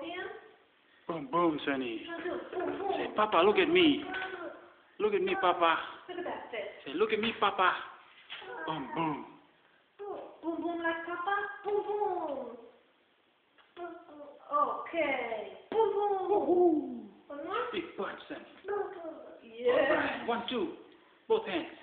hands. Boom, boom, Sonny. Now do it. Boom, boom. Say, Papa, look at me. Look at me, Papa. Look at that fist. Say, look at me, Papa. Boom, boom. Boom, boom like Papa. Boom, boom. Okay. Boom, boom. One more. Big punch, Sonny. Yeah. All right. 1, 2. Both hands.